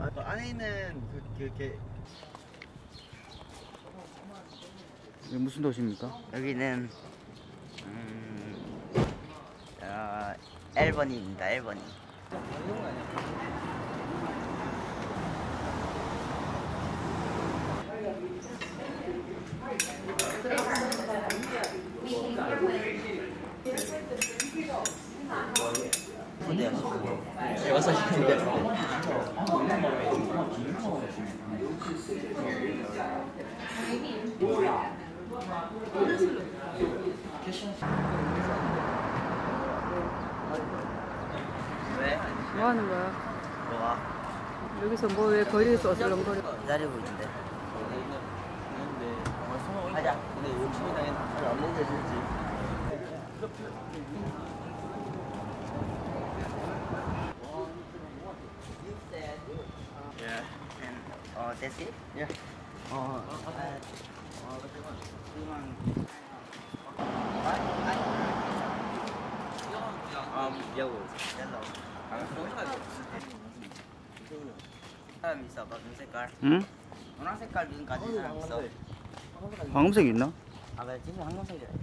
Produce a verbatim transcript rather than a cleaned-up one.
아, 안에 있는 그, 그렇게 여기 무슨 도시입니까? 여기는 음, 어, 앨버니입니다. 앨버니. 와서 시킨대. 왜? 뭐 하는 거야? 뭐가? 여기서 뭐 왜 거리에서 어슬렁거려? 기다리고 있는데. 가자. 근데 욕심이 당연히 안 먹여줄지. Yeah. And uh, that's it? Yeah. Uh, uh, Um, yellow. 옐로우. 사람 있어. 봐, 눈 색깔. 응? 노란 색깔 눈 가진 사람 있어. 황금색 있나? 아, 그래. 진짜 황금색이래.